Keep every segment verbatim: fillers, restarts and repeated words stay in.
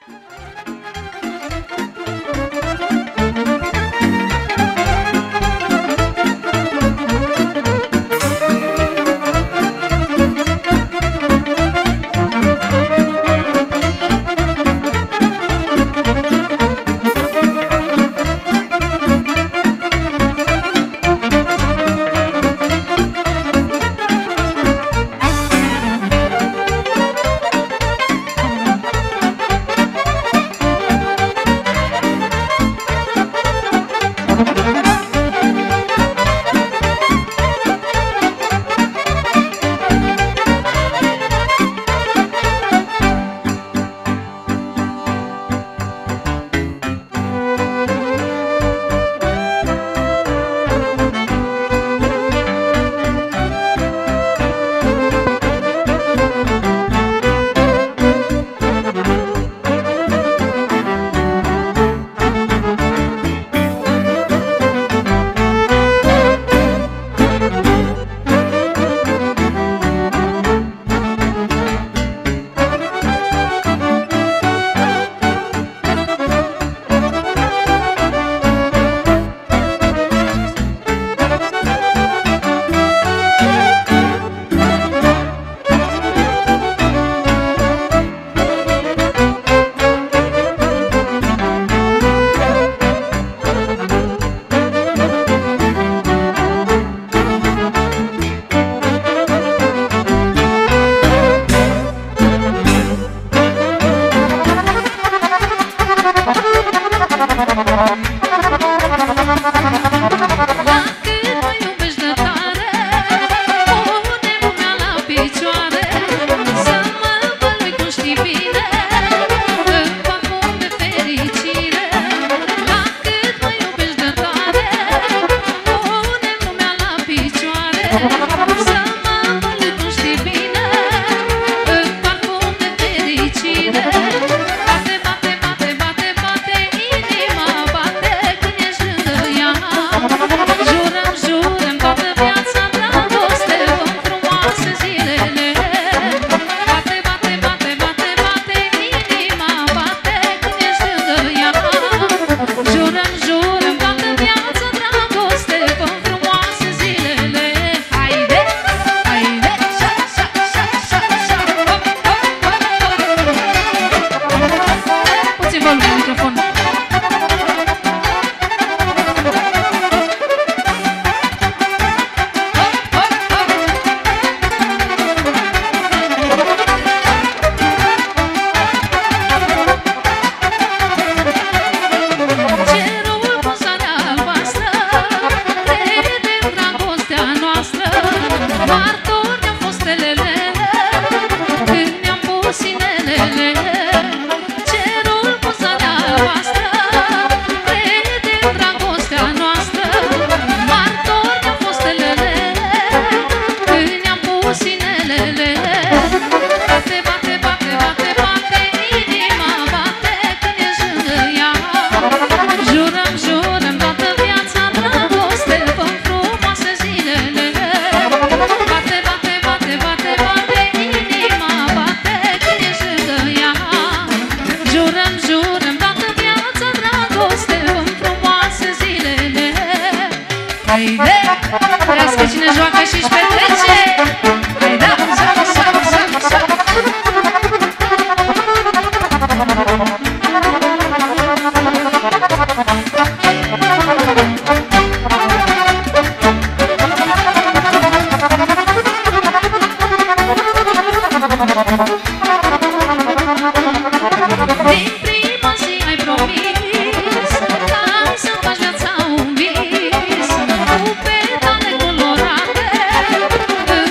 Cu petale colorate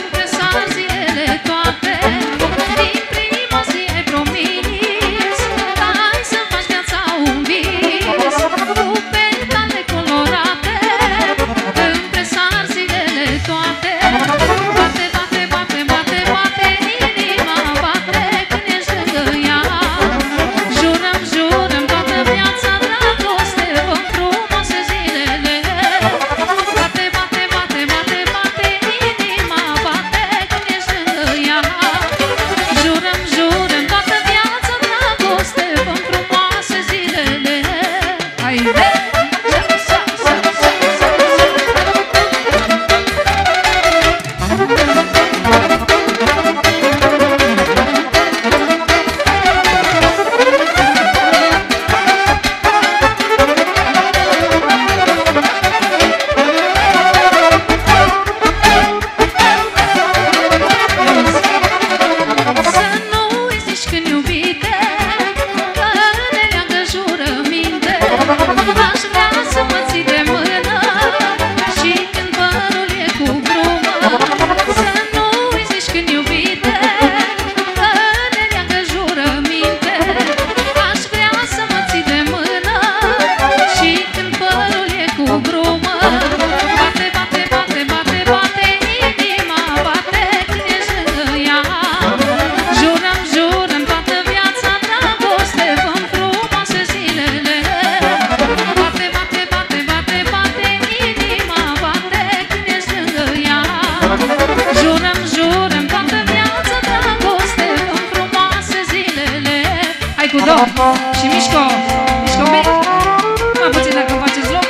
Hai cu două. Și mișcă, mișcă un pic. Mai puțin dacă îmi faceți loc.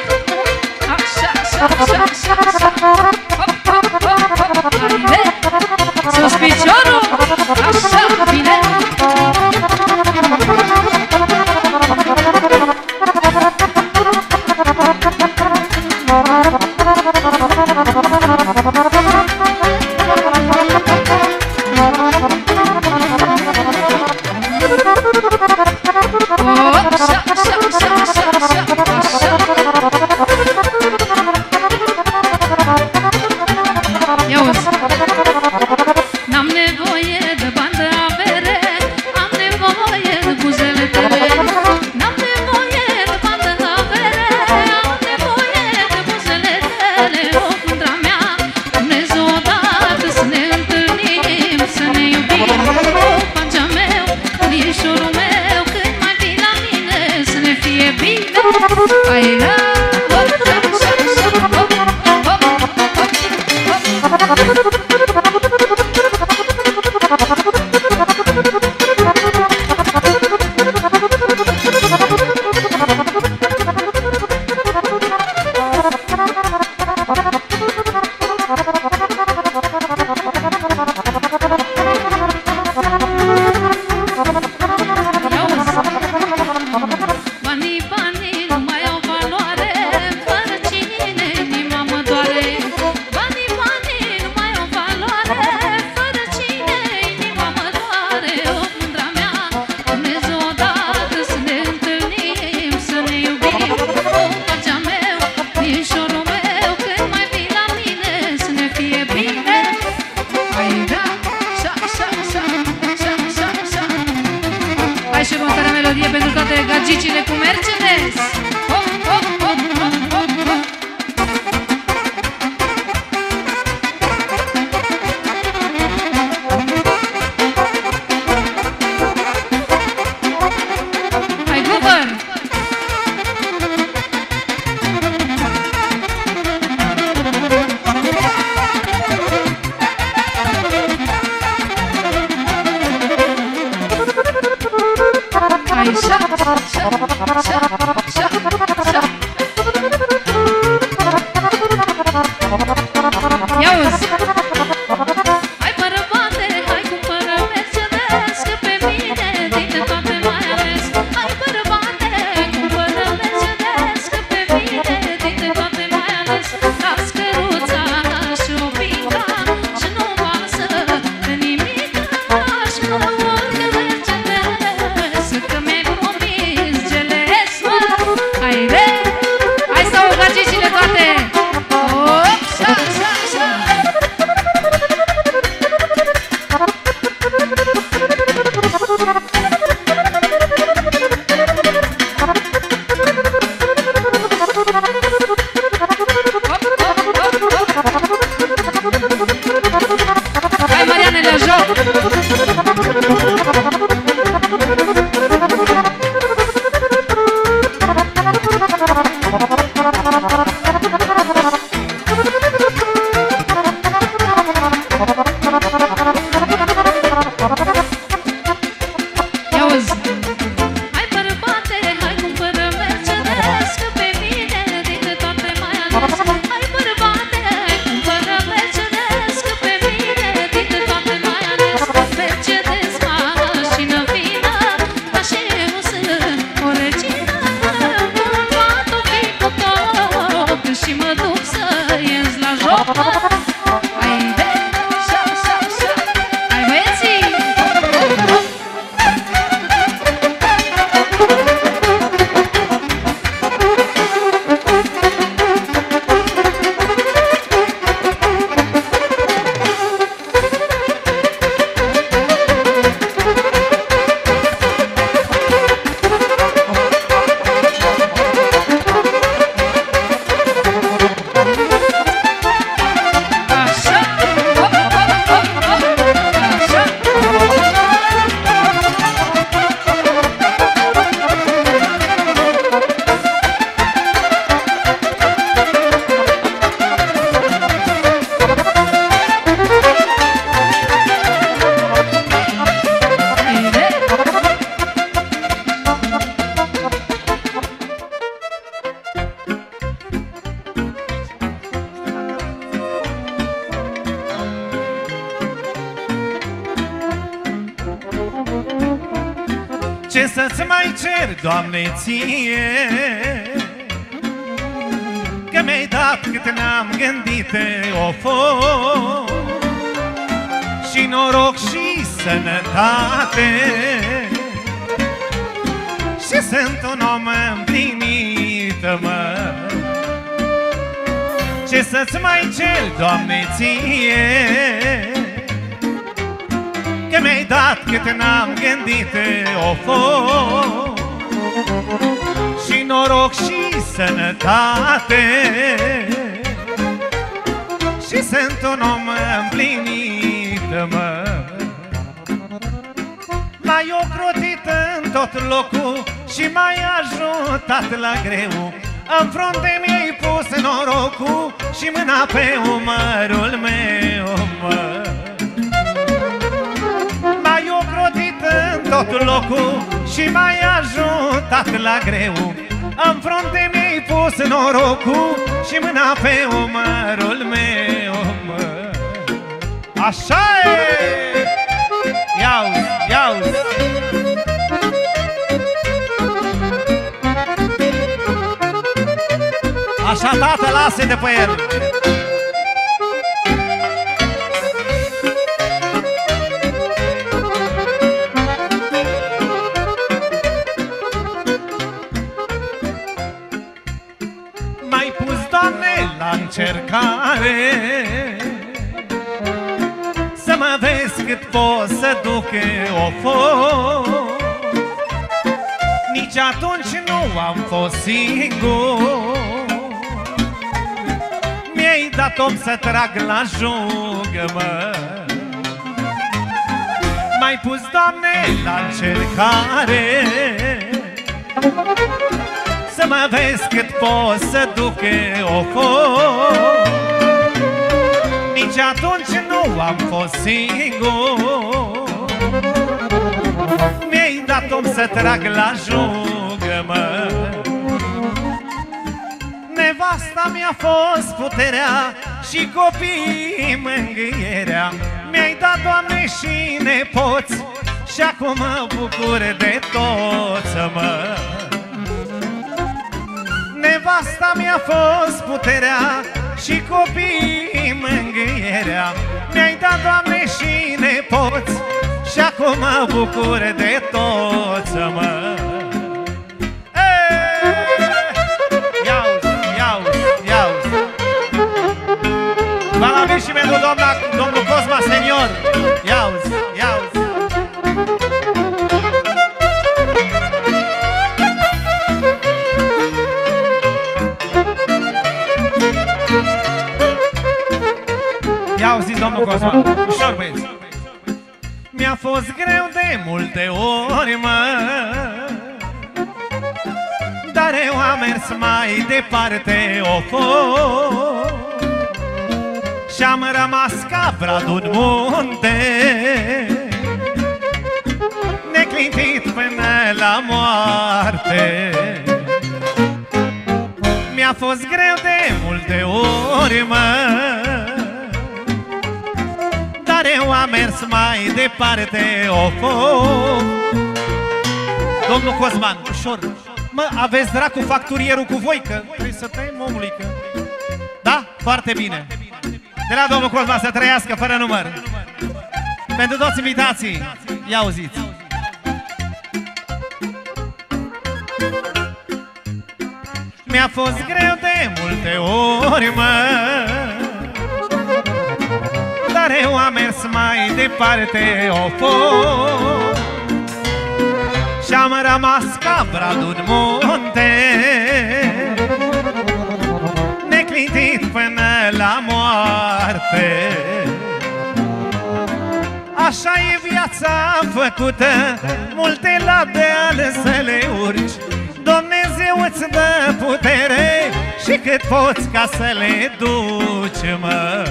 Așa, așa, așa, așa, așa. Hop, hop, hop, hop. Haide. Sus piciorul. Așa, bine. Să că mi-ai promis, geles, mă. Ce să-ți mai cer, Doamne, ție, că mi-ai dat cât n-am gândit, ofo, și noroc și sănătate, și sunt un om împlinit, mă. Ce să-ți mai cer, Doamne, ție, că mi-ai dat cât n-am gândit, ofo, și noroc și sănătate, și sunt un om împlinit, mă. M-ai ocrotit în tot locul și m-ai ajutat la greu. În frunte mi-ai pus norocul și mâna pe umărul meu, mă. M-ai ocrotit în tot locul și m-ai ajutat la greu. În frunte mi-ai pus norocul și mâna pe umărul meu, mă. Așa-i! Ia-uzi, ia-uzi! Așa, tată, lasă de pe el! M-ai pus, Doamne, la încercare, să mă vezi cât pot să duc, ofo. Nici atunci nu am fost singur, mi-ai dat om să trag la jug, mă. M-ai pus, Doamne, la încercare, să mă vezi cât pot să duc, ofo. Nici atunci nu am fost singur, mi-ai dat om să trag la jug, mă. Nevasta mi-a fost puterea și copiii mângâierea. Mi-ai dat, Doamne, și nepoți și acum mă bucur de toți, mă. Nevasta mi-a fost puterea și copiii mângâierea. Mi-ai dat, Doamne, și nepoți și acum mă bucur de toți, mă. Valabil și pentru doamna, domnul Cosma Senior. Ia-uzi, ia-uzi. Ia-uzi, domnul Cosma. Ușor, băieți. Mi-a fost greu de multe ori, mă, dar eu am mers mai departe, ofo. Și-am rămas ca bradul munte, neclintit până la moarte. Mi-a fost greu de multe ori, mă, dar eu am mers mai departe, ofo. Domnul Cosman, ușor. Mă, aveți dracu facturierul cu voi, că trebuie să tăiem omului, că... Da? Foarte bine. De la domnul Cosma să trăiască fără număr. Pentru toți invitații, ia auziți. Mi-a fost greu de multe ori, mă, dar eu am mers mai departe, ofo. Și-am rămas ca bradul munte, neclintit până la moarte. Așa e viața făcută, multe la deal să le urci. Dumnezeu îți dă putere și cât poți ca să le duci, mă.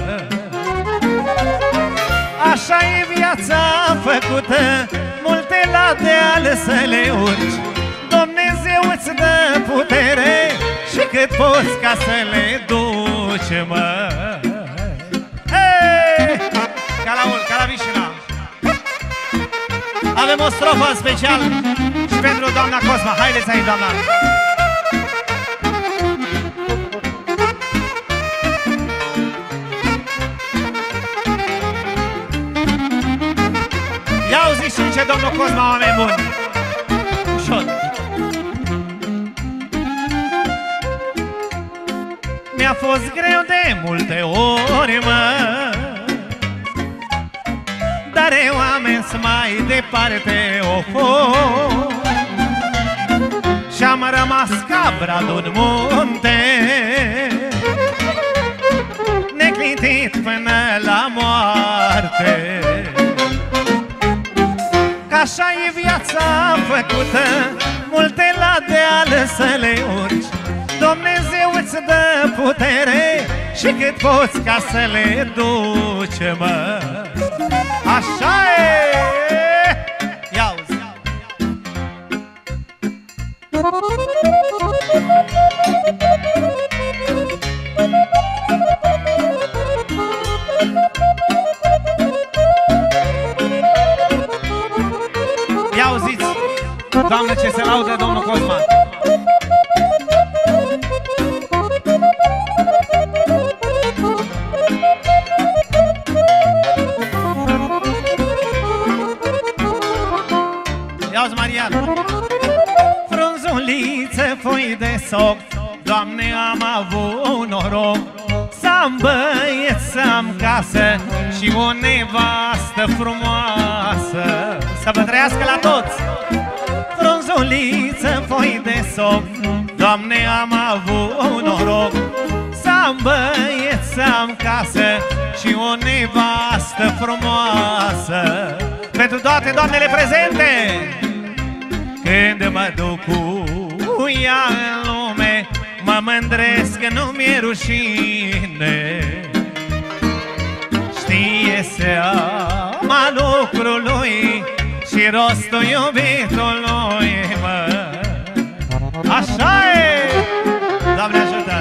Așa e viața făcută, multe la deal să le urci. Dumnezeu îți dă putere și cât poți ca să le duci, mă. Hei! Ca la ul, ca la vișina. Avem o strofă special Și pentru doamna Cosma, haideți aici, doamna. Ia auzi și ce domnul Cosma, oameni buni. Ușor. Mi-a fost greu de multe ori, mă, dar eu am mers mai departe, of, of, și-am rămas cabra d'un munte, neclintit până la moarte. Că așa e viața făcută, multe la deal să le urci. Dumnezeu îți dă putere și cât poți ca să le duci, mă. Așa e! Ia-uzi! Ia-auziți, doamnă, ce se laudă domnul Cosma. Ia-uzi, Marian. Frunzuliță, foi de soc, Doamne, am avut noroc să-mi băieț, să-mi casă și o nevastă frumoasă. Să vă trăiască la toți! Frunzuliță, foi de soc, Doamne, am avut noroc să-mi băieț, să-mi casă și o nevastă frumoasă. Pentru toate doamnele prezente, când mă duc cu ea în lume, mă mândresc că nu mi-e rușine. Știe seama lucrului și rostul iubitului, mă. Așa e! Doamne ajută!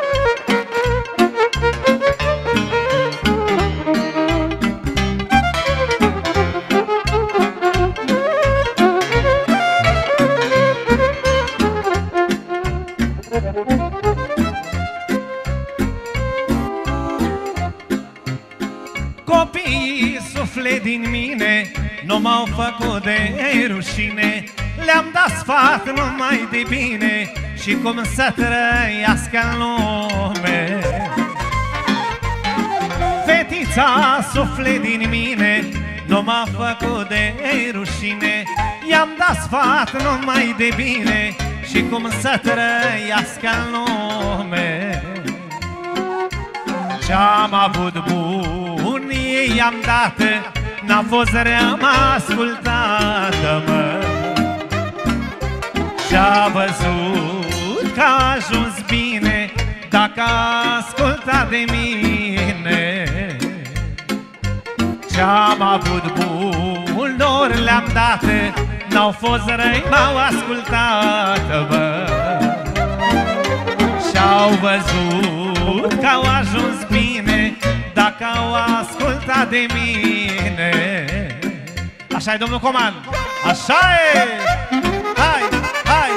Copiii suflet din mine nu m-au făcut de rușine, le-am dat sfat numai de bine și cum să trăiască în lume. Fetița suflet din mine nu m-a făcut de rușine, i-am dat sfat numai de bine și cum să trăiască în lume. Ce-am avut bun ei i-am dat, n-a fost rea, m-a ascultat, mă. Și-a văzut că a ajuns bine dacă a ascultat de mine. Ce-am avut bun lor le-am dat, n-au fost răi, m-au ascultat, bă. Și-au văzut că au ajuns bine dacă au ascultat de mine. Așa e, domnul Coman, așa e! Hai, hai!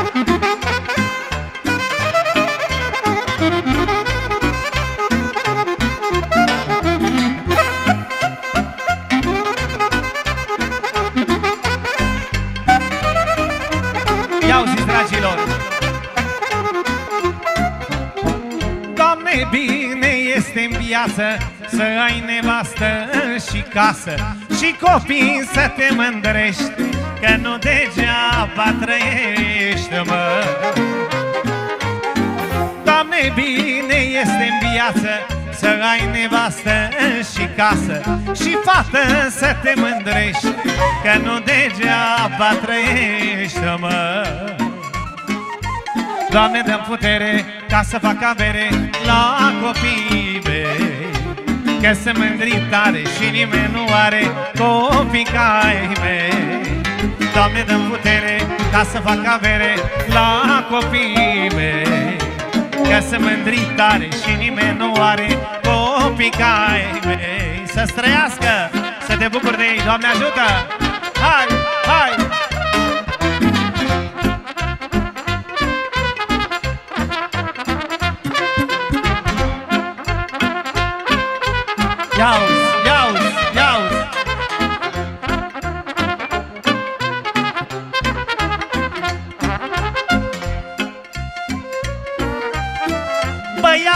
Ia-uziți, dragilor! Doamne, bine este în viață să ai nevastă și casă și copii să te mândrești, că nu degeaba trăiești, mă. Doamne, bine este în viață să ai nevastă și casă și fată să te mândrești, că nu degeaba trăiești, mă. Doamne, dă-mi putere ca să fac avere la copiii mei, că se mândri tare și nimeni nu are copii ca ai mei. Doamne, dă-mi putere ca să fac avere la copiii mei, că se mândri tare și nimeni nu are copii ca ai mei. Să-ți trăiască, să te bucuri de ei, Doamne ajută! Hai, hai!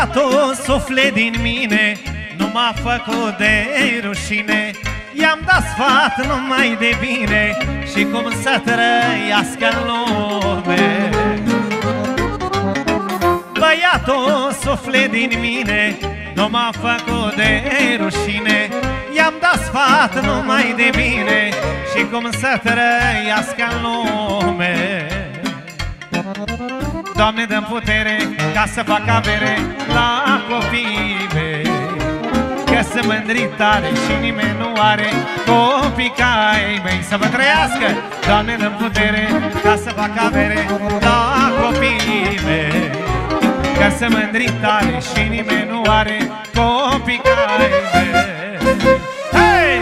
Băiatul suflet din mine nu m-a făcut de rușine, i-am dat sfat numai de bine și cum să trăiască în lume. Băiatul suflet din mine nu m-a făcut de rușine, i-am dat sfat numai de bine și cum să trăiască în lume. Doamne, dă-mi putere ca să fac avere la copiii mei, că să mândri tare și nimeni nu are copii ca ai mei. Să vă trăiască! Doamne, dă-mi putere ca să fac avere la copiii mei, că să mândri tare și nimeni nu are copii ca ai mei. Hei!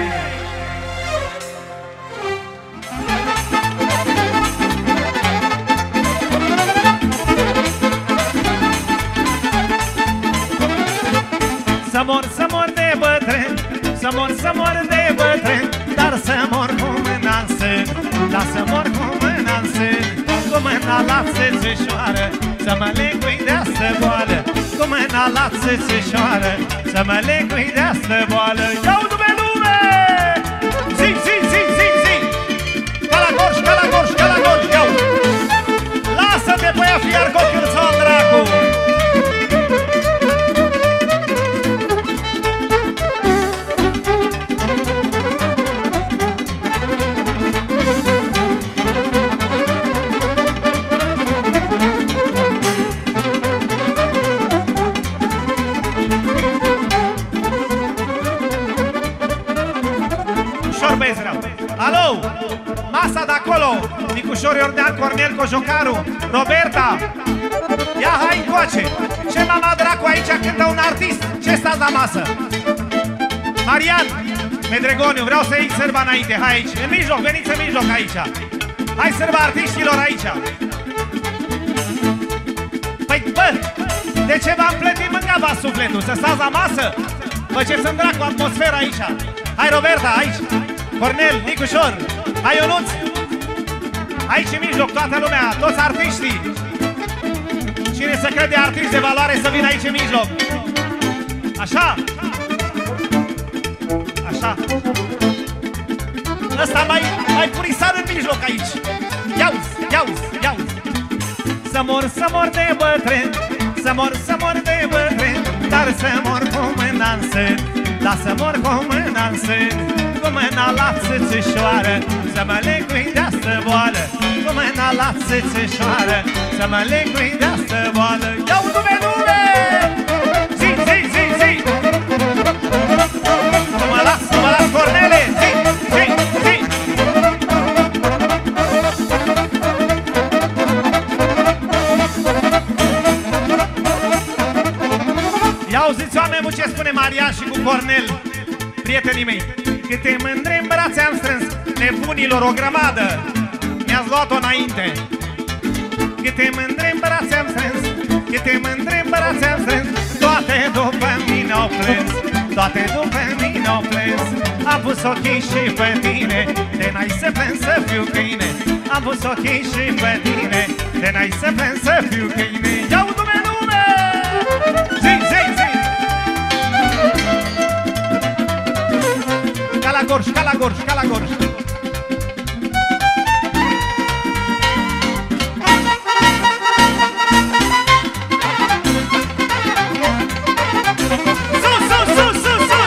Să mor, să mor de bătrân, să mor, să mor de bătrân, dar să mor cu mâna în sân, dar să mor cu mâna în sân, cu mâna la țâțâșoară, să mă legui de asta boală, cu mâna la țâțâșoară, să mă legui de asta boală. Iau-tu pe lume! Zi, zi, zi, zi, zi! Ca la gorj, ca la gorj, ca la gorj, iau! Lasă-te, băia, fiar copil sau dracu! Alo, masa de acolo, Nicușor Iordean, Cornel Cojocaru, Roberta. Ia hai încoace. Ce mama dracu aici cântă un artist? Ce stați la masă? Marian, Medregoniu, vreau să iei sârba înainte. Hai aici, în mijloc, veniți în mijloc aici. Hai sârba artiștilor aici. Păi, bă, de ce v-am plătit mângava sufletul? Să stați la masă? Faceți în dracu atmosfera aici. Hai Roberta, aici. Cornel, Nicușor, hai Ionuț. Aici în mijloc, toată lumea, toți artiștii. Cine se crede artist de valoare să vină aici în mijloc. Așa. Așa. Ăsta mai, mai purisar în mijloc aici. Ia-uzi, ia-uzi, ia-uzi. Să mor, să mor de bătrân, să mor, să mor de bătrân, dar să mor cu mâna în sân, dar să mor cu mâna în sân, cu mâna la țâțâșoară, să mă legui de-astă boală, cu mâna la țâțâșoară, să mă legui de-astă boală. Ia-u nume, nume! Zi, zi, zi, zi! Nu mă las, nu mă las, Cornele! Zi, zi, zi! Ia auziți, oameni, ce spune Marian și cu Cornel, prietenii mei. Câte mândre în brațe am strâns, nebunilor o grămadă, mi-ați luat-o înainte. Câte mândre în brațe am strâns, câte mândre în brațe am strâns, toate după mine au plâns, toate după mine au plâns. Am pus ochii și pe tine, de n-ai să plâng să fiu câine. Am pus ochii și pe tine, de n-ai să plâng să fiu câine. Ia-u nume, nume! Zi, zi, zi! Ca la gorj, ca la gorj, ca la gorj. Sus, sus, sus, sus, sus!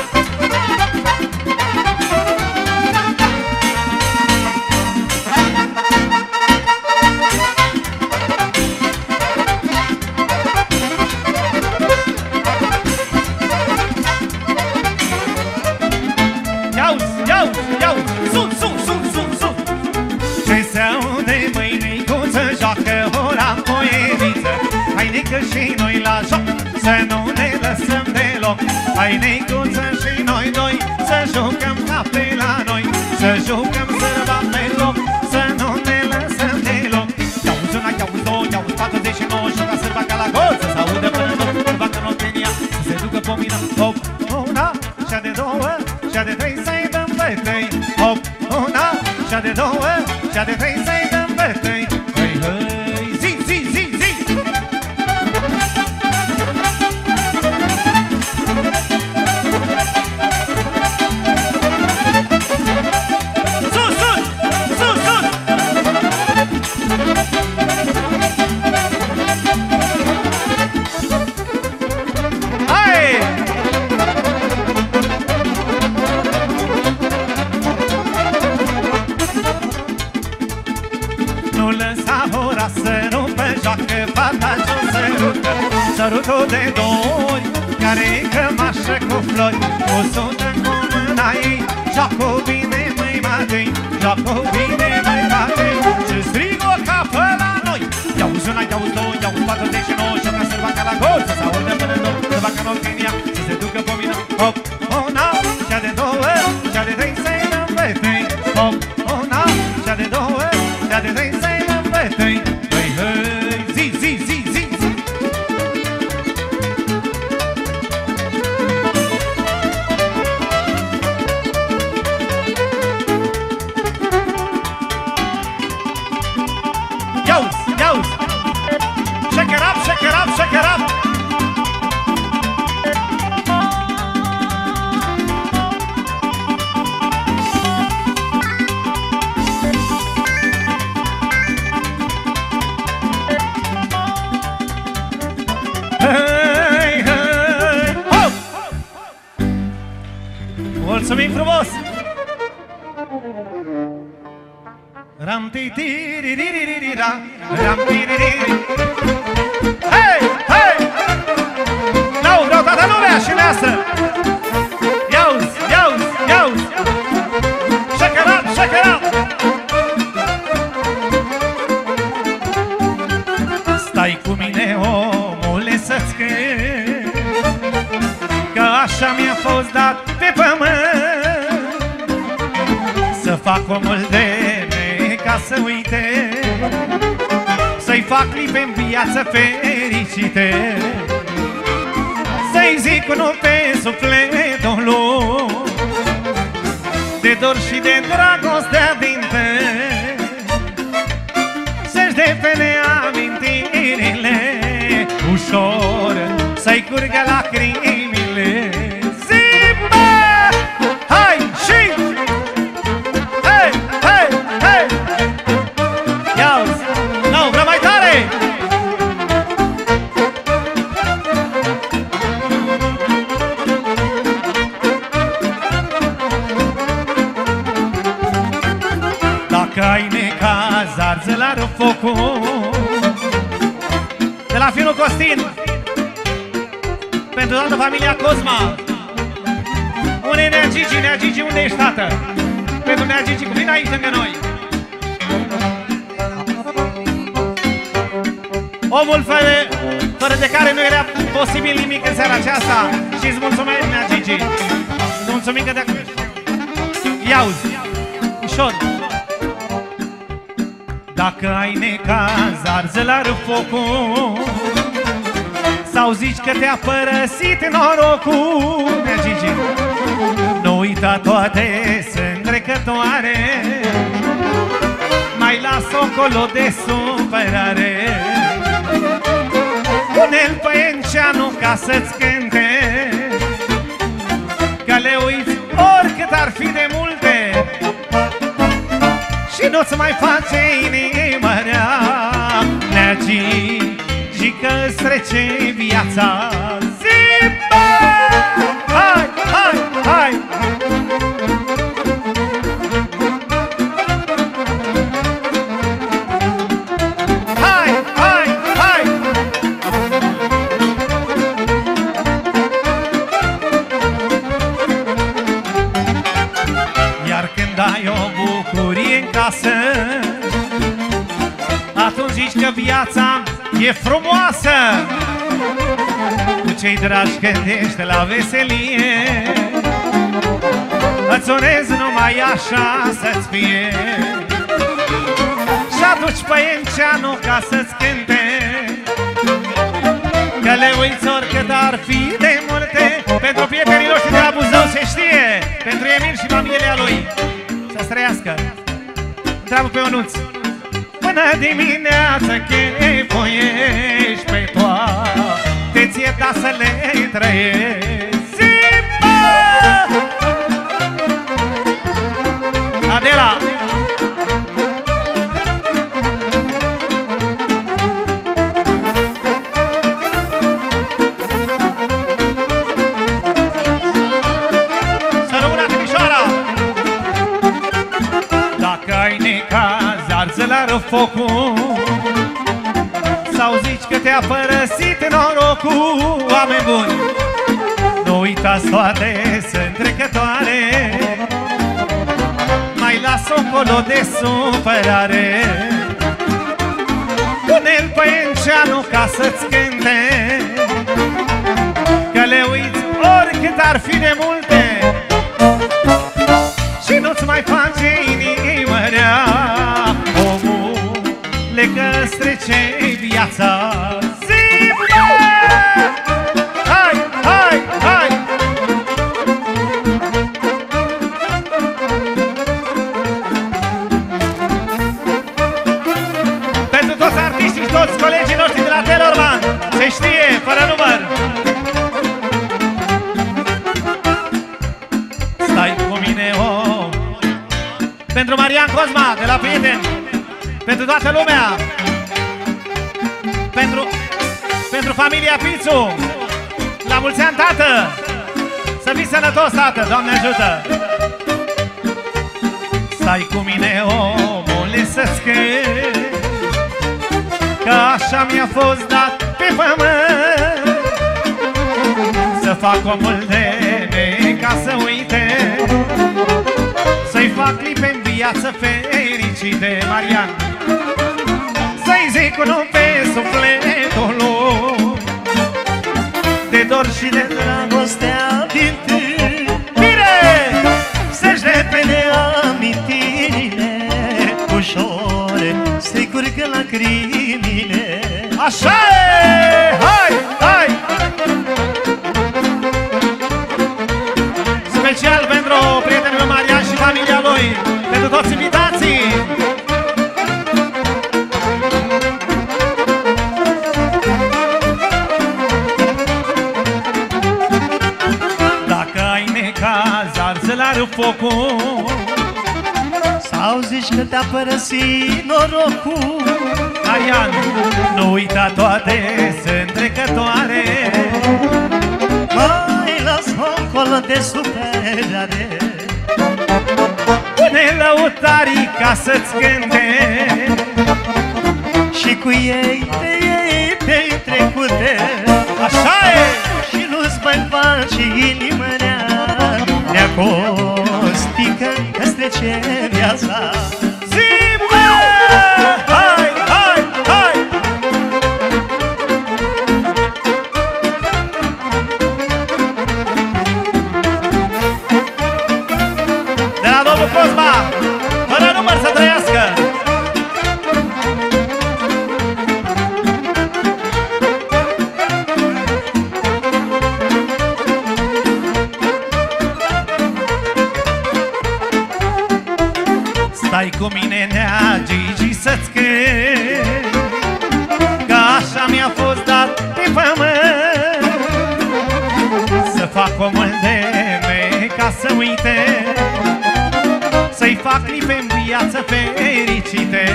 Că și noi la joc, să nu ne lăsăm deloc. Hai, Nicuță, și noi doi, să jucăm ca pe la noi, să jucăm sârba pe loc, să nu ne lăsăm deloc. Iauzi una, iauzi două, iauzi patruzeci și nouă, juca sârba ca la gol, să s-audă până nou, sârba că n-o să se ducă pomina. Hop, una, și-a de două, și-a de trei, să-i dăm pe trei. Hop, una, și-a de două, și-a de trei, să-i dăm pe trei. Hăi, hăi, zi, zi, zi, zi! Nu lăsa ora să rupă, joacă fata ce-o sărută. Sărutul de doi, care-i cămașă cu flori, o sută cu mâna ei, joacă bine măi matei, joacă bine măi matei. Și strigă o capă la noi, iau-zi una, iau-zi două, iau-zi patruzeci și nouă, și-o ca să-l facă la gol, să se audă până două, să facă în Oltenia, să se ducă pomina. Hop, una, cea de două, cea de trei, să-i dăm fetei. Hop, una, cea de două, cea de trei, să-i dăm fetei. Hăi, hăi, zi, zi, zi, zi, zi. Iauzi, iauzi. Shake it up, shake it up, shake it up. Hey, hey, hop! Mulțumim frumos! Ram ti ti ri ri ri ri ra, ram ti ri ri ri. Hey, hey! Nu, vreau toată lumea și neastră! Iauzi, iauzi, iauzi! Shake it up, shake it up! Stai cu mine, omule, să-ți cânt, că așa mi-a fost dat pe pământ, să fac omul de mine ca să uite, să-i fac clipe în viață fericite, să-i zic nu pe sufletul lui, de dor și de dragoste adâncă, să-și defene amintirile ușor, să-i curgă lacrimile. Zimba! Hai și! Hei, hei, hei! Iauzi! Nu, vreau mai tare! Dacă ai necaz, arzi la focul de la finul Costin, pentru toată familia Cosma. Unde e Nea Gigi? Nea Gigi, unde ești, tată? Pentru Nea Gigi, vin aici lângă noi. Omul fără, fără de care nu era posibil nimic în seara aceasta. Și îți mulțumesc, Nea Gigi. Îți mulțumim că de-acum. Iauzi, ușor. Dacă ai necaz, arză la focul, sau zici că te-a părăsit norocul, Nea Gigi, nu uita toate sunt trecătoare, mai las-o colo de supărare. Pune-l pe Enceanu ca să-ți cânte, că le uiți oricât ar fi de multe, și nu-ți mai face inima rea, Nea Gigi, că-ți trece viața. Zimba! Hai, hai, hai! Hai, hai, hai! Iar când ai o bucurie în casă, atunci zici că viața e frumoasă. Cu cei dragi când ești la veselie, îți urez numai așa să-ți fie, și aduci pe Enceanu ca să-ți cânte, că le uiți oricât ar fi de multe. Pentru prietenii noștri de la Buzău se știe, pentru Emil și familia lui, să-ți trăiască. Întreabă pe Ionuț. Până dimineață chefuiești pe toate, ție da să le trăiești. Zimba! Adela! arzelară focul, sau zici că te-a părăsit norocul. Oameni buni, nu uitați, toate sunt trecătoare, mai las-o colo de supărare. Pune-l pe Enceanu ca să-ți cânte, că le uiți oricât ar fi de multe, și nu-ți mai face inimă rea. Omule, că-ți trece viața. Zi-mă! Hai, hai, hai! Pentru toți artiștii și toți colegii noștri de la Telorman, se știe, fără număr. Stai cu mine, om. Pentru Marian Cosma, de la Prieteni. Pentru toată lumea. Pentru, pentru familia Pițu. La mulți ani, tată. Să fii sănătos, tată, Doamne ajută. Stai cu mine, omule, să-ți cânt, că așa mi-a fost dat pe pământ, să fac omul de mine ca să uite, să-i fac clipe în viață fericite. Marian, să-i zic unul pe sufletul lui, de dor și de dragostea din tâi. Bine! Să-și repede amintirile ușoare, să-i curgă lacrimile. Așa e! Hai! Hai! Special pentru prietenul Marian și familia lui, pentru toți invitații. Dacă ai necaz, arzelară focul, sau zici că te-a părăsit norocul. Marian, nu uita, toate sunt trecătoare, mai las-o încolo de superare. Pune lăutarii ca să-ți cânte, și cu ei te iei pe trecute. Așa e! Și nu-ți mai face inimă rea, ne-a costică că-ți trece viața. Zi-mă! Hai, hai, hai! De la domnul Cosma, fără număr, să trăiască! Stai cu mine, nea Gigi, să-ți cânt, că așa mi-a fost dat pe pământ, să fac omul de mine ca să uite, să-i fac clipe în viață fericite,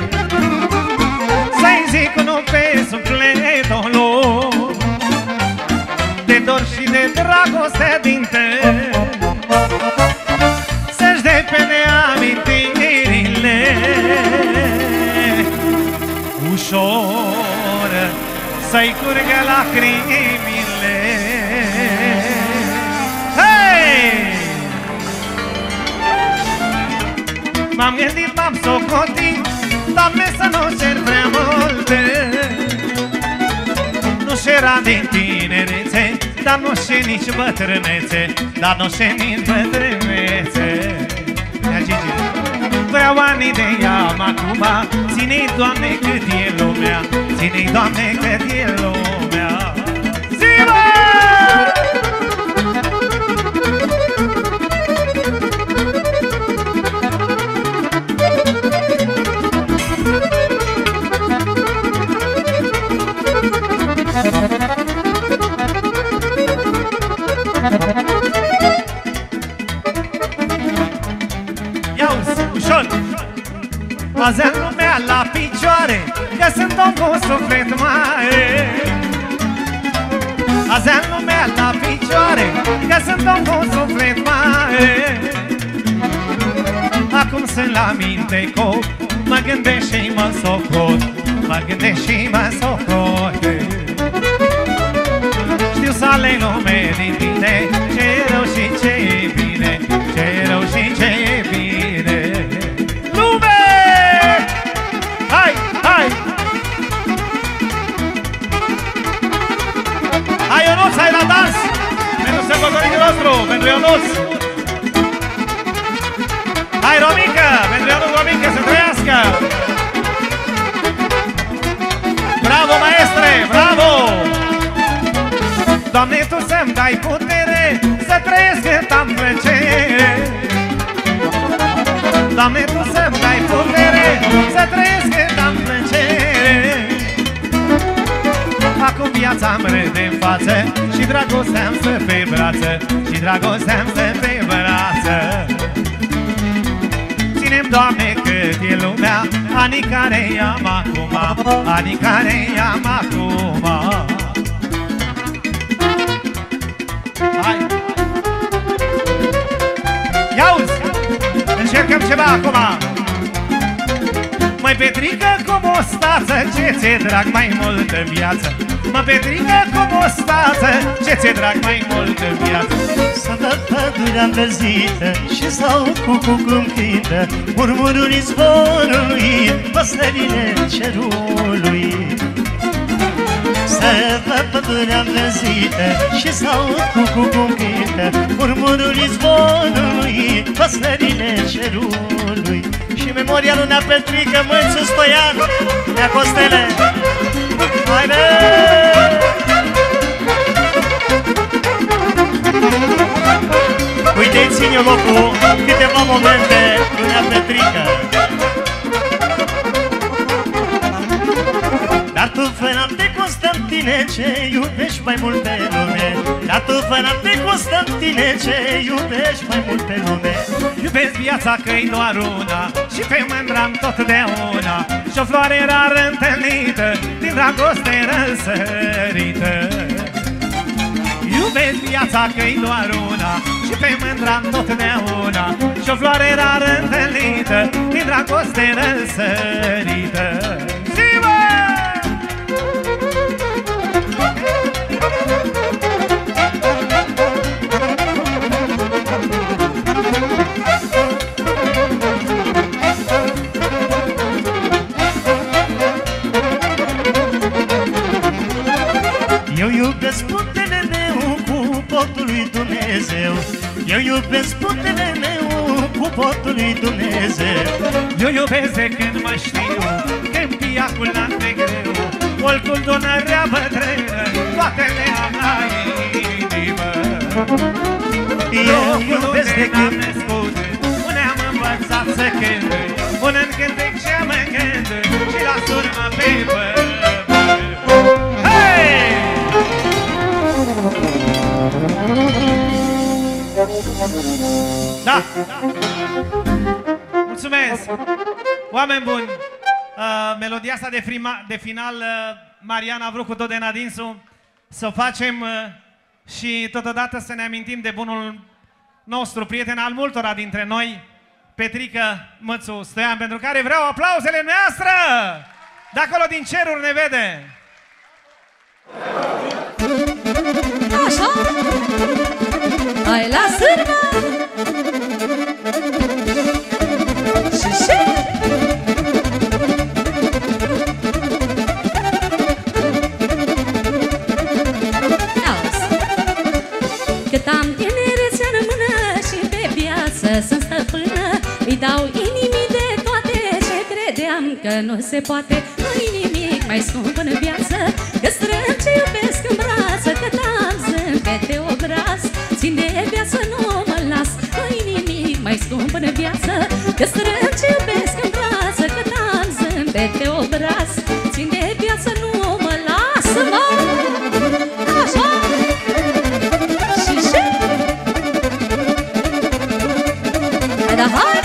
să-i zic unul pe sufletul lui, de dor și de dragoste din tăi, să-și depene amintirile ușor, să-i curgă lacrimile. Hei! M-am gândit, m-am socotit, Doamne, să nu cer prea multe, nu șera din tinerețe, dar nu și nici bătrânețe, dar nu și nici bătrânețe. Ia Gigi, vreau ani de ea acum, ține-i, Doamne, cât e lumea, ține-i, Doamne, cât e lumea. Zi-mă! Ia-uzi, ușor! Azi în lumea la picioare, că sunt om cu suflet mare. Azi în lumea la picioare, că sunt om cu suflet mare. Acum sunt la minte cu mă gândesc și mă socot, mă gândesc și mă socot. Știu să aleg lume din tine, ce e rău și ce e bine, ce e rău și ce e bine. Lume! Hai, hai! Hai, Ionuț, hai la dans! Pentru sărbătoritul nostru, pentru Ionuț! Hai, Romică! Pentru Ionuț, Romică, să trăiască! Bravo, maestre! Bravo! Doamne, Tu să-mi dai putere să trăiesc cât-am plăcere. Doamne, Tu să-mi dai putere să trăiesc cât-am plăcere. Acum viața-mi râde în față și dragostea-mi stă pe brață, și dragostea-mi stă pe brață. Ține-mi, Doamne, cât e lumea, anii care i-am acum, anii care i-am acum. Hai! Ia-uzi! Încercăm ceva acum! Măi, Petrică, cum o stață, ce ți-e drag mai mult în viață? Mă, Petrică, cum o stață, ce ți-e drag mai mult în viață? Să văd pădurea înverzită și să aud cucucul cântă, murmurul izvorului, păsările cerului. Să văd pădurea înverzită și să aud cucucul cântă, murmurul izvorului, păsările cerului. Și memoria lui Nea Petrică, Mânțu Stoian, Nea Costele. Haide! Uite, ține locul câteva momente lui Nea Petrică. Dar tu fă noapte, Constantine, ce iubești mai mult pe lume. Dar tu fă noapte, Constantine, ce iubești mai mult pe lume. Iubesc viața că-i doar una și pe mândram totdeauna, și o floare rar întâlnită din dragoste răsărită. Iubesc viața că-i doar una și pe mândram totdeauna, și o floare rar întâlnită din dragoste răsărită. Zi-mă! Eu iubesc puntele meu cu potul lui Dumnezeu. Eu iubesc puntele meu cu potul lui Dumnezeu. Eu iubesc de când mă știu, când piacul n-am de greu, olcul Dunărea bătrână, toate le am la inimă. Eu iubesc de când născut, unde am învățat să cânt, un în cântec ce mă cânt și la surmă pe pământ. Hei! Da! Mulțumesc! Oameni buni! Uh, melodia asta de, frima, de final, uh, Mariana a vrut cu tot de Nadinsu să o facem uh, și totodată să ne amintim de bunul nostru prieten al multora dintre noi, Petrică Mățu Stoian, pentru care vreau aplauzele noastre! De acolo din ceruri ne vede! Așa? Hai la sârmă! Și și? Cât am tinerețe în mână și pe viață sunt stăpână, îi dau inimii de toate ce credeam că nu se poate. Nu-i nimic mai scump în viață, că strâng ce iubesc în brață, cât am zâmbete obraz, țin de viață nu mă las. Nu-i nimic mai scump în viață, că strâng ce iubesc în brață, cât am zâmbete obraz, țin de viață nu mă las. Mă! Așa! Și și! Haida, haida!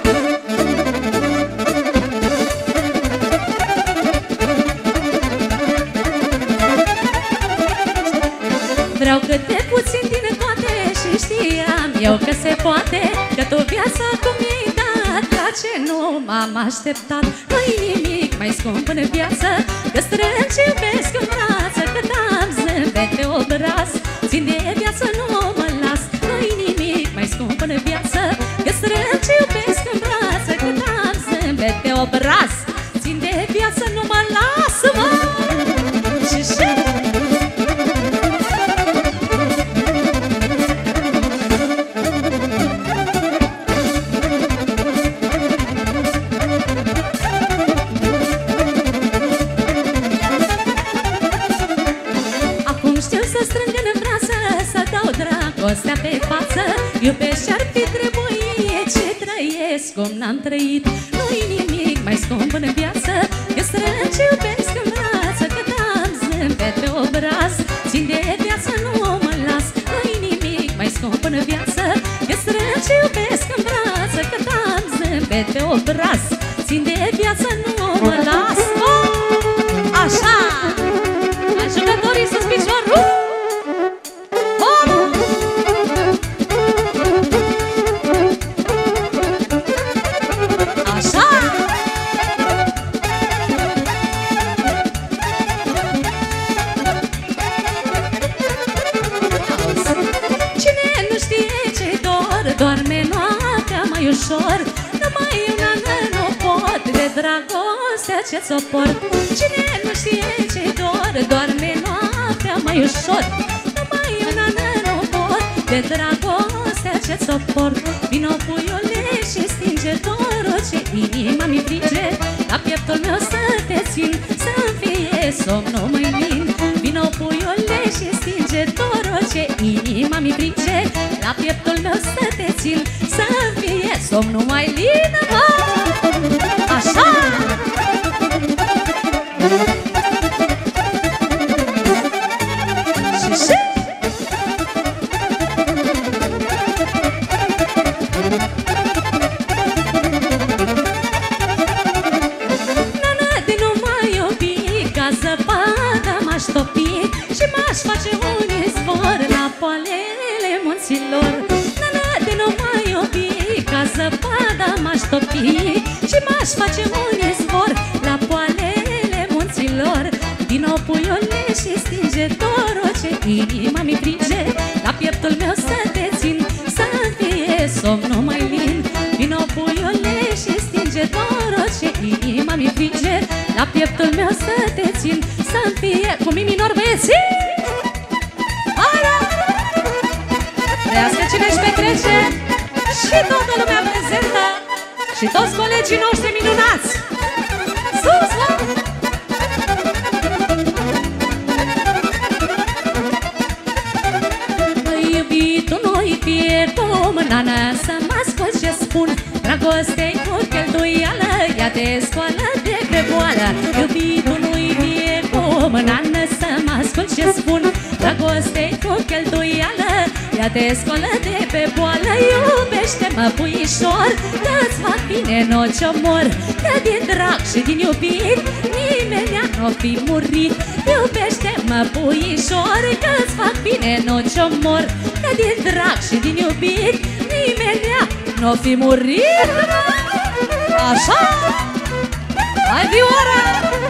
Vreau câte puțin din toate și știam eu că se poate, că tu viața cum mi-ai dat, ca ce nu m-am așteptat. Nu-i nimic mai scump în viață, că strâng și iubesc în brață, cât am zâmbet pe obraz, țin de viață, nu mă las. Nu-i nimic mai scump în viață, că strâng și iubesc în brață, cât am zâmbet pe obraz, țin de viață, nu mă las, mă. Și și dragostea pe față, iubesc ce-ar fi trebuit, ce trăiesc cum n-am trăit. Nu-i nimic mai scump în viață, că strâng și iubesc în brață, cât am zâmbet pe obraz, țin de viață, nu mă las. Nu-i nimic mai scump în viață, că strâng și iubesc în brață, cât am zâmbet pe obraz, țin de viață, nu mă las. Oh! Așa! Jucătorii sus piciorul! Ușor, numai un an nu pot de dragostea ce soport. Cine nu știe ce-i dor, doarme noaptea mai ușor. Numai un an nu pot de dragostea ce soport. Vino puiule și stinge dorul ce inima mi frige, la pieptul meu să te țin, să-mi fie somn, nu mă min. Vino puiule și stinge dorul ce inima mi frige, la pieptul meu să te țin, să-mi fie somn, nu mai lină, mă. Așa! Și și Nana, de nu mai iubi, ca zăpada m-aș topi și m-aș face un izvor la poalele munților. Nana, de nu mai iubi, ca zăpada m-aș topi și m-aș face un izvor la poalele munților. Vino puiule și stinge dorul ce inima mi frige, la pieptul meu să te țin, să-mi fie somn, nu mai lin. Vino puiule și stinge dorul ce inima mi frige, la pieptul meu să te țin, să-mi fie cu mi minor, băieții! Hai! Trească cine-și petrece și toată lumea prezentă și toți colegii noștri minunați. Sus, mă! Măi, iubitul, nu-i fie cum, nana, să mă ascult ce spun. Dragoste-i cu cheltuială, ea te scoală de pe boală. Iubitul, nu-i fie cum, nana, să mă ascult ce spun. Dragoste-i cu cheltuială, ea te scoală de pe boală. Iubește-mă, puișor, că-ți fac bine, n-o ciomor. Că din drag și din iubit nimeni n-o fi murit. Iubește-mă, puișor, că-ți fac bine, n-o ciomor. Că din drag și din iubit nimeni n-o fi murit. Așa! Hai, vioara!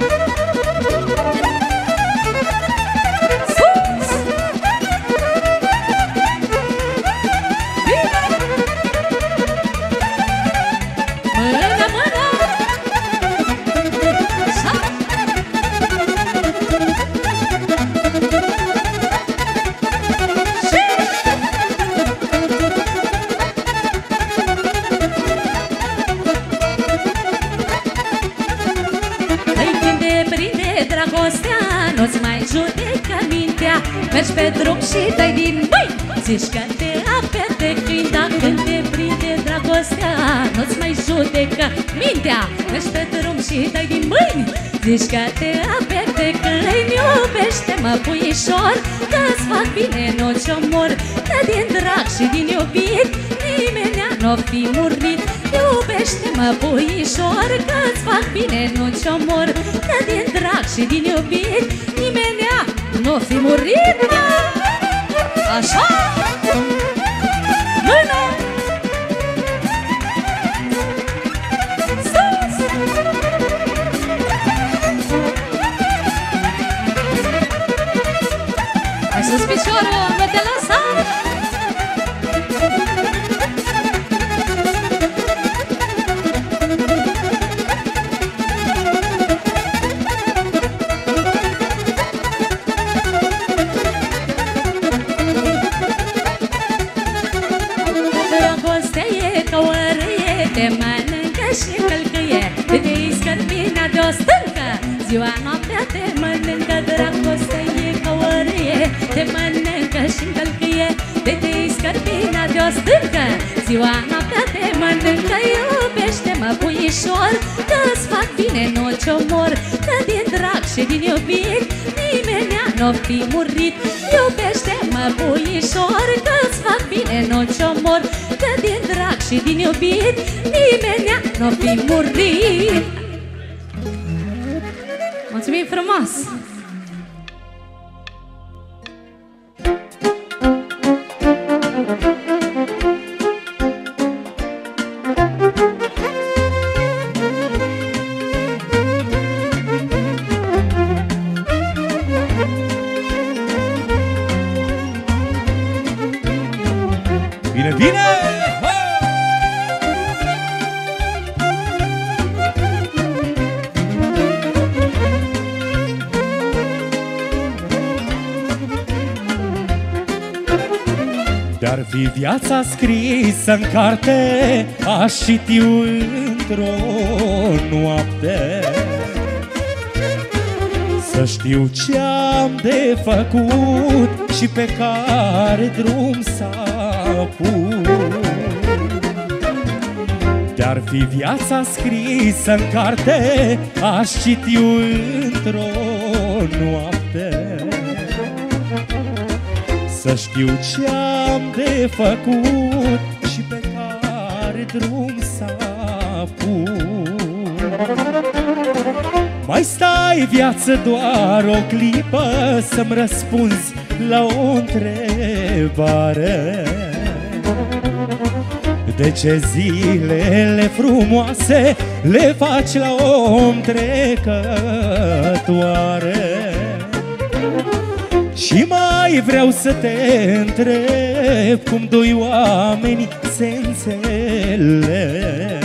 Nu-ți mai judecă mintea, mergi pe drum și dai din mâini, zici că te apete câini. Dar când te prinde dragostea, nu-ți mai judecă mintea, mergi pe drum și dai din mâini, zici că te apete câini. Iubește-mă, puișor, că-ți fac bine, nu ciomor. Că din drag și din iubit nimeni n-o fi murit. Iubește-mă, puișor, că-ți fac bine, nu ciomor. Că din drag și din iubit nimeni n-o fi murit. Așa! Mână! Ziua noaptea te mănâncă, dragostea e ca orăie, te mănâncă și-n călcâie, de te-i scărpina de-o stâncă. Ziua noaptea te mănâncă, iubește-mă puișor, că-ți fac bine, nu ciomor, că din drag și din iubit nimenea n-o fi murit. Iubește-mă puișor, că-ți fac bine, nu ciomor, că din drag și din iubit nimenea n-o fi murit. Mulțumim frumos! Bine, bine! Dar fi viața scrisă în carte, aș citi-o într-o noapte, să știu ce-am de făcut și pe care drum s-a pus. Dar fi viața scrisă în carte, aș citi-o într-o noapte, să știu ce-am de făcut și pe care drum s-a pus. Mai stai viață doar o clipă să-mi răspunzi la o întrebare: de ce zilele frumoase le faci la om trecătoare? Și mai vreau să te întreb cum doi oameni se înțeleg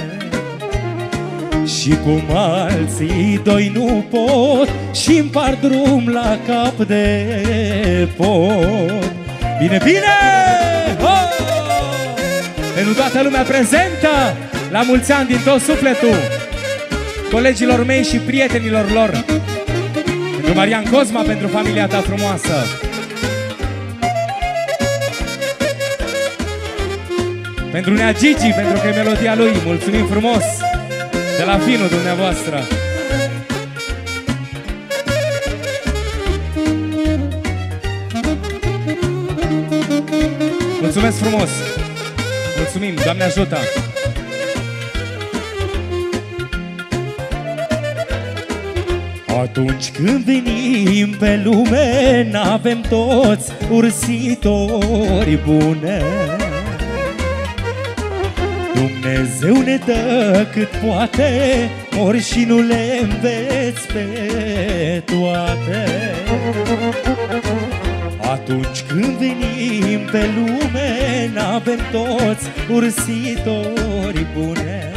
și cum alții doi nu pot și împart drum la cap de pod. Bine, bine! Oh! Pentru toată lumea prezentă, la mulți ani din tot sufletul, colegilor mei și prietenilor lor, pentru Marian Cosma, pentru familia ta frumoasă. Pentru Nea Gigi, pentru că e melodia lui. Mulțumim frumos de la finul dumneavoastră. Mulțumesc frumos. Mulțumim, Doamne ajută. Atunci când venim pe lume, n-avem toți ursitori bune. Dumnezeu ne dă cât poate, ori și nu le înveți pe toate. Atunci când venim pe lume, n-avem toți ursitori bune.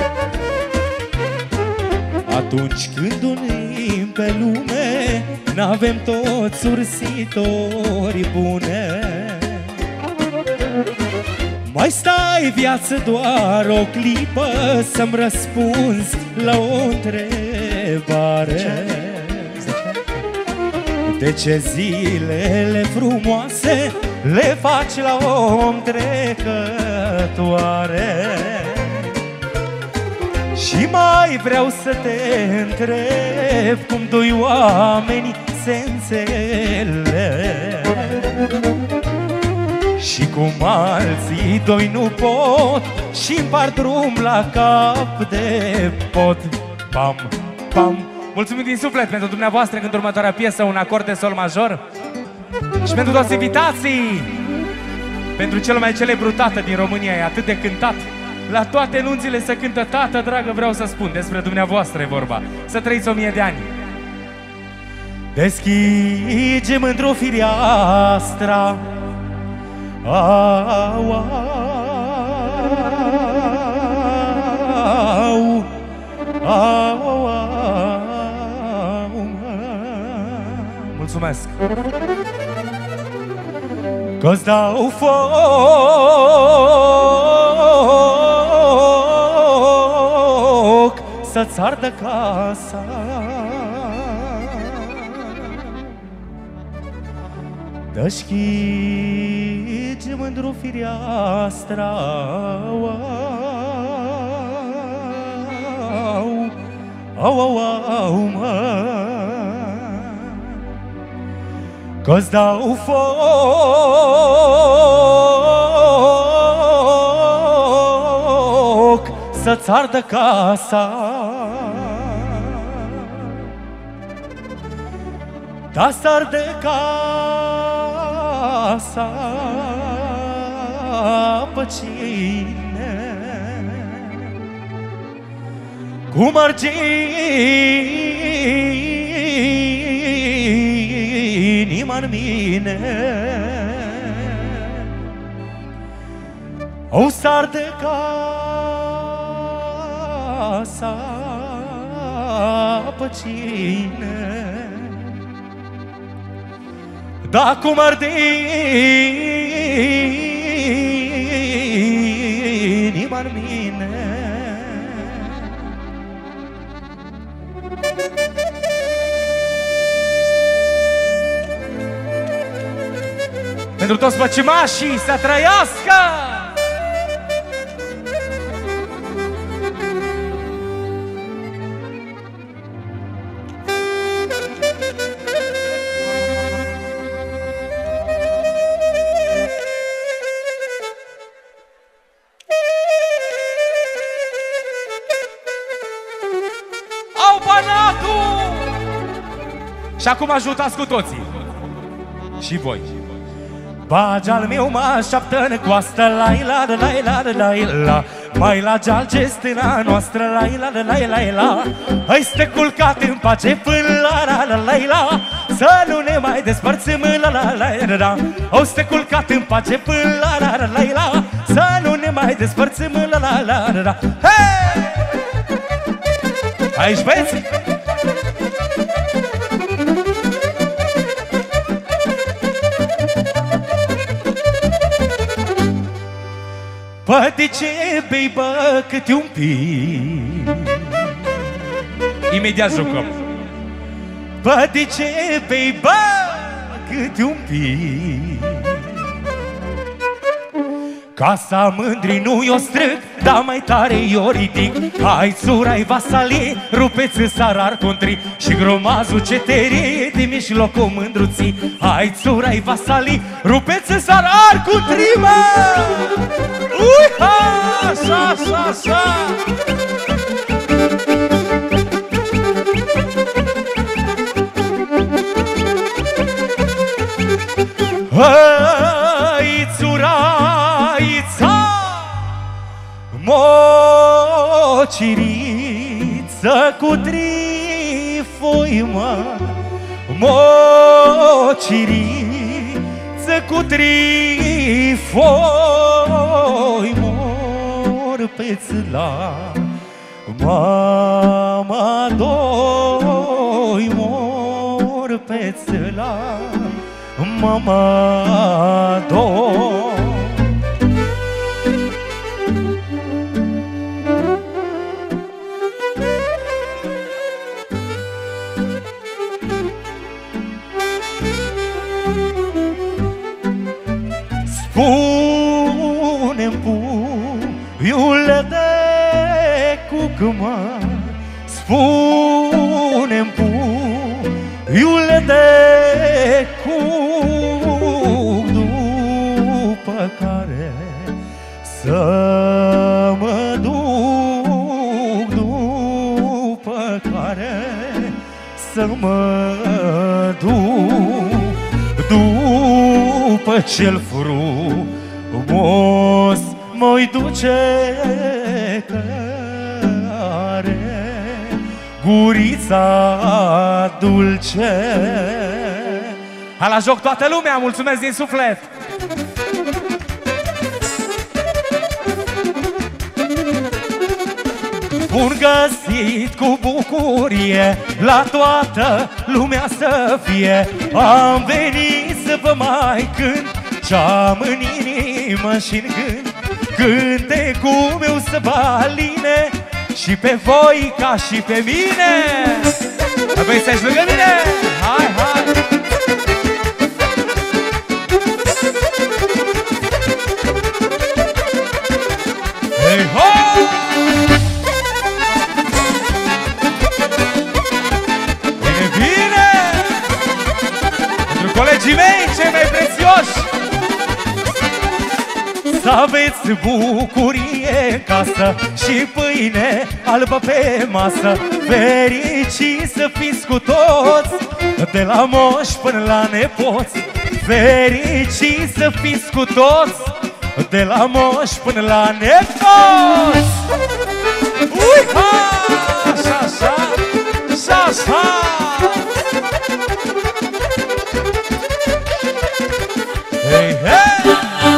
Atunci când venim pe lume, n-avem toți ursitori bune. Mai stai viață doar o clipă să-mi răspunzi la o întrebare: de ce zilele frumoase le faci la om trecătoare? Și mai vreau să te întreb cum doi oameni se înțeleg și cum alții doi nu pot și împart drum la cap de pod. Pam, pam. Mulțumim din suflet pentru dumneavoastră când următoarea piesă, un acord de sol major. Și pentru toți invitații, pentru cel mai celebru tată din România, e atât de cântat. La toate nunțile se cântă tată, dragă, vreau să spun, despre dumneavoastră e vorba. Să trăiți o mie de ani. Deschide mândru fireastra, au, au, au, au, au. Mulțumesc! Că-ți dau foc să să-ți ardă casa. Deschide mândru fireastra, au, au, au, mă, că-ți dau foc să-ți ardă casa. Da s-arde casa pe cine cu margini inima-n mine. O s-arde casa pe cine da cum arde inima-n mine. Pentru toți păcimașii să trăiască! Și acum ajutați cu toții. Și voi. Bagi-al meu mă așteaptă în coastă, la-i-la, la-i-la, la-i-la, mai la geal ce stâna noastră, la-i-la, la-i-la, la, hai stă culcat în pace până la la-la-la, să nu ne mai despărțim, la-la-la-la, o stă culcat în pace până la la-la-la, să nu ne mai despărțim, la-la-la-la. Hei! Aici băieți? Pă de ce bei bă câte un pic? Imediat jucăm. Pă de ce bei bă câte un pic? Casa mândrii nu i-o strâng, dar mai tare i-o ridic. Hai țurai vasalii, rupeți sarar contri și gromazul ceterie de mijlocul mândruții. Hai țurai vasalii, rupeți sarar contri, mă! Ui, ha, așa, așa, așa! Hai țuraița, mociriță cu trifoi, mă, mociriță cu trifoi, mor pe-ți la mama doi, mor pe-ți la mama doi. Spune-mi, puiule de cucmă, spune-mi, puiule de cuc, după care să mă duc, după care să mă duc, după ce-l frumos mă-i duce care gurița dulce. Hai la joc toată lumea, mulțumesc din suflet! Bun găsit cu bucurie, la toată lumea să fie. Am venit să vă mai cânt ce-am în inimă și-n gând, cântecul meu să vă aline și pe voi ca și pe mine. Apoi stai lângă mine. Hai, hai. Hei, ho! Bine, bine! Pentru colegii mei, cei mai prețioși, să aveți bucurie în casă și pâine albă pe masă. Fericiți să fiți cu toți, de la moși până la nepoți. Fericiți să fiți cu toți, de la moși până la nepoți. Ui, ha! Așa, așa, așa, așa. Hei, hei!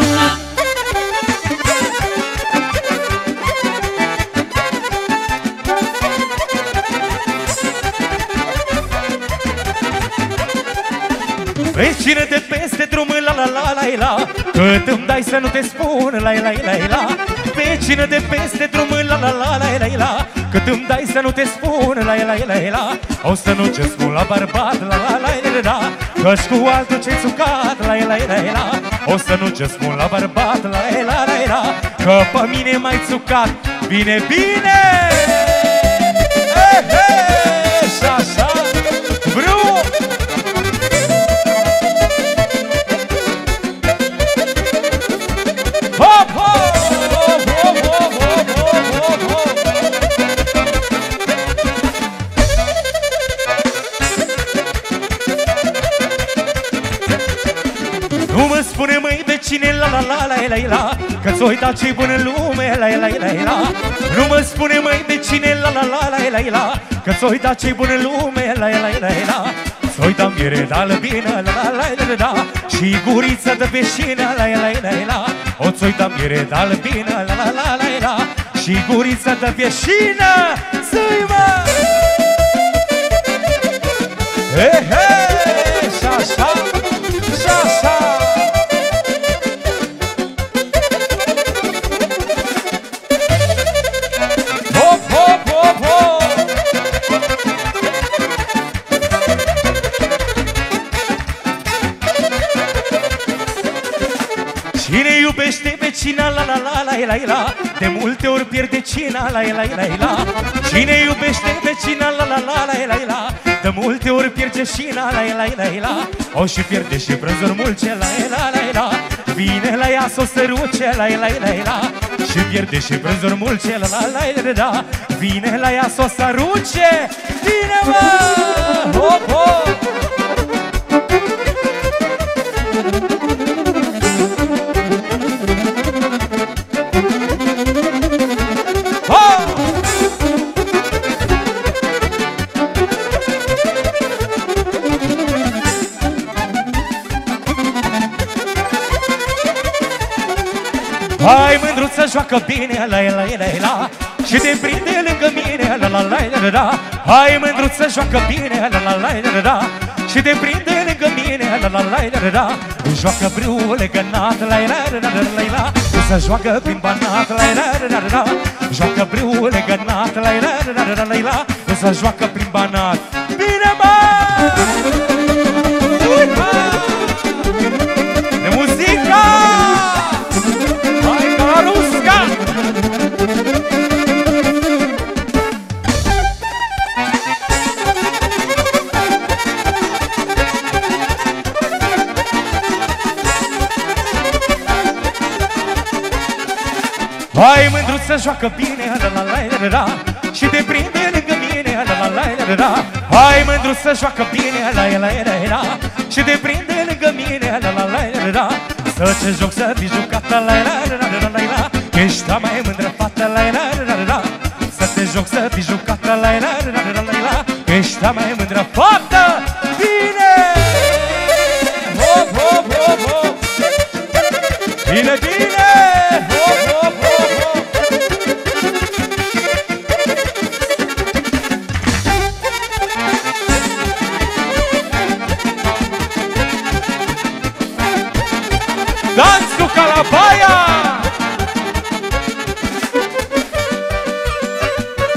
Vecină de peste drum, la la la la la, cât îmi dai să nu te spun, la la la la. Vecină de peste drum, la la la la la la, cât îmi dai să nu te spun, la la la la. O să nu ce spun la bărbat, la la la la la, că-și cu altul ce-i țucat, la la la la. O să nu ce spun la bărbat, la la la la, că pe mine m-ai țucat. Bine, bine! He, he, și așa, vreau. Hop, hop, hop, hop, hop, hop, hop, hop. Nu mă spune măi vecine, la la la la la la, că ți-o uitat ce-i bun în lume, la la la la. Nu mă spune măi vecine, la la la la la la, că ți-o uitat ce-i bun în lume, la la la la. S-o uită miere de albină, la la la la la, și guriță de peșină, la la la la. O ți-o uită miere de albină, la la la la la, și guriță de peșină. Să-i mă! He, he, și-așa, și-așa. Hop, hop, hop, hop. Cine iubește vecina, la la la la la la, de multe ori pierde cina, la la la la. Cine iubește vecina, la la la la la la, de multe ori pierde cina, la la la la. O și pierde și brânzuri mulce, la la la la. Vine la ea s-o săruce, la la la la. Și pierde și brânzuri mulce, la la la la la. Vine la ea s-o săruce. Vine, mă! Hop, hop! Hai mândruță, joacă bine, la la la la, și te prinde lângă mine, la la la la la. Hai mândruță, joacă bine, la la la la la, și te prinde lângă mine, la la la la la. Joacă brâu legănat, la la la la la, să joacă prin banat, la la la la la. Joacă brâu legănat, la la la la la la, să joacă prin banat. Bine, mă! Uita! De muzică! Hai ca la rusca! Hai mândruță, joacă bine, la la la la la, și te prinde lângă mine, la la la la la. Hai mândruță, joacă bine, la la la la, și te prinde lângă mine, la la la la la. Să ce joc să fii jucată, la la la la la la, că ești cea mai mândră fată, la la la la la. Să te joc să fii jucată, la la la la la la, că ești cea mai mândră fată. Bine! Hop, hop, hop, hop! Bine, bine! Hop, hop, hop, hop! Dans cu Calabaia!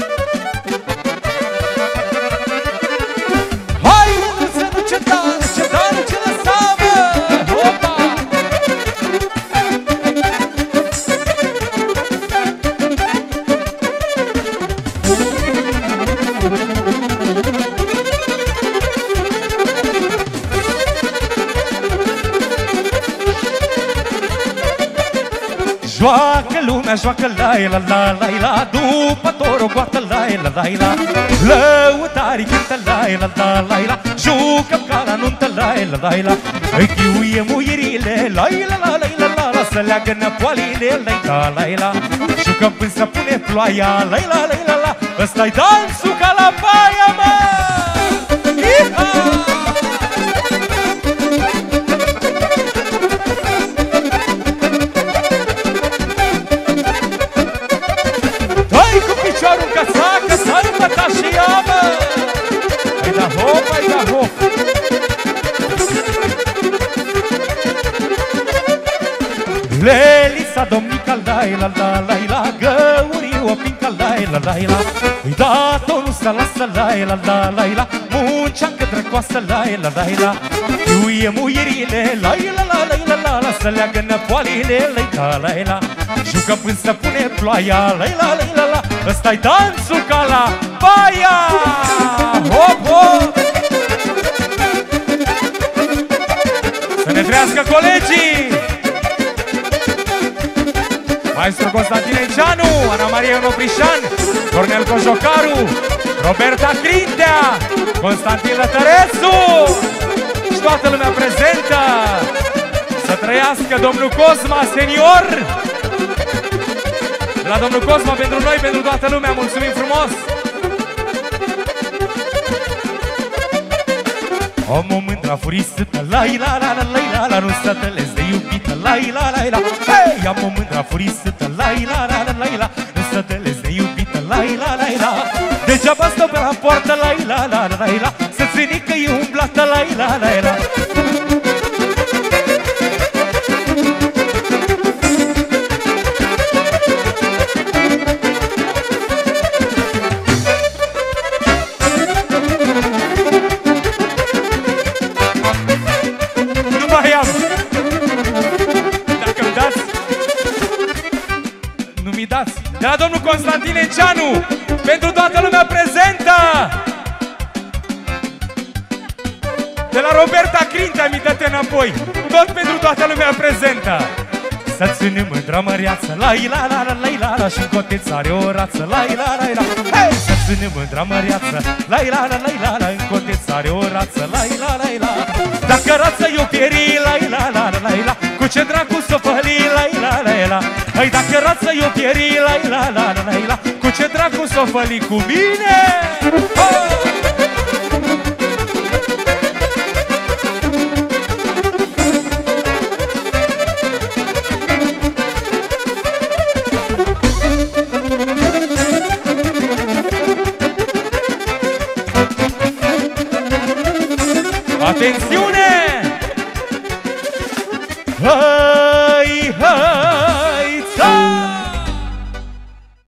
Joacă lumea, joacă la la la la la. După torogoată la la la la. Lăutarii cântă la la la la la. Jucăm ca la nuntă la la la la. Îi chiuie muierile la la la la la la la. Să leagă năpoalile la la la la. Jucăm până să pune ploaia la la la la la. Ăsta-i dansul ca la baia, mă! Iha! Piciorul cațacă, sărbăta și ea, mă! Hai da hop, hai da hop! Lelisa domnica, lai la la la la. Găurii o pinca, lai la la la. Îi da tonul să lasă, lai la la la la. Muncea către coasă, lai la la la. Iuie muierile, lai la la la la la la. Să leagă năpoalile, lai la la la. Jucă până să pune ploaia, lai la la la la. Ăsta-i dansul ca la baia! Hop, hop! Să ne trească colegii! Maestru Constantin Enceanu, Ana Maria Ionoprișan, Cornel Cojocaru, Roberta Crintea, Constantin Lătărețu și toată lumea prezentă. Să trăiască domnul Cosma senior! De la domnul Cosma pentru noi, pentru toată lumea, mulțumim frumos! Omul mândra furistă, lai la la la la la la. Nu să tălesc de iubită, lai la la la. Hei! Am o mândra furistă, lai la la la la la. Nu să tălesc de iubită, lai la la la. Degeaba stau pe la poartă, lai la la la la. Să țini că e umblată, lai la la la. De la domnul Constantin Enceanu, pentru toată lumea prezentă. De la Roberta Crintea, mi dă-te înapoi, tot pentru toată lumea prezentă. Să ținem mândra măreață, la la la la la la la. Și în coteț are o rață, la la la la. Hey! Să ținem mândra măreață, la la la la la la. În coteț are o rață, la la la la. Dacă rață eu pieri, la la la la la. Cu ce dracu s-o făli, la la la la. Hai, dacă rață eu pieri, la la la la la. Cu ce dracu s-o făli cu mine? Oh! Atențiune!